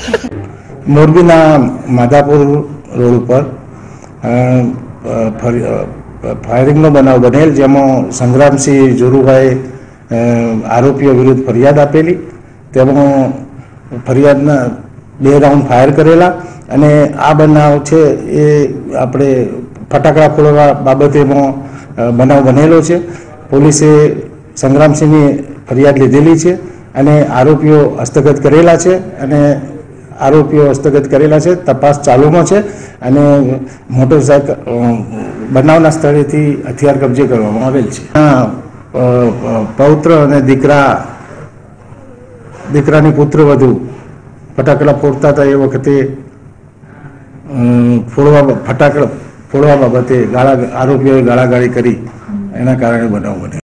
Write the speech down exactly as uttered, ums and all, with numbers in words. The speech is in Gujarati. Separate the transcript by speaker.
Speaker 1: મોરબીના માધાપુર રોડ ઉપર ફાયરિંગનો બનાવ બનેલ, જેમાં સંગ્રામસિંહ જોરુભાઈ આરોપીઓ વિરુદ્ધ ફરિયાદ આપેલી. તેમાં ફરિયાદના બે રાઉન્ડ ફાયર કરેલા અને આ બનાવ છે એ આપણે ફટાકડા ફોડવા બાબતેમાં બનાવ બનેલો છે. પોલીસે સંગ્રામસિંહની ફરિયાદ લીધેલી છે અને આરોપીઓ હસ્તગત કરેલા છે અને આરોપીઓ હસ્તગત કરેલા છે. તપાસ ચાલુમાં છે અને મોટરસાયકલ બનાવના સ્થળેથી હથિયાર કબજે કરવામાં આવેલ છે. પૌત્ર અને દીકરા દીકરાની પુત્રવધુ ફટાકડા ફોડતા હતા એ વખતે ફોડવા ફટાકડા ફોડવા બાબતે ગાળા આરોપીઓએ ગાળાગાળી કરી, એના કારણે બનાવ બન્યો.